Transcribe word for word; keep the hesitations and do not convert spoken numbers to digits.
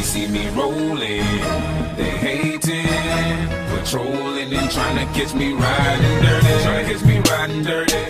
see me rolling, they hating, patrolling and trying to catch me riding dirty, trying to catch me riding dirty.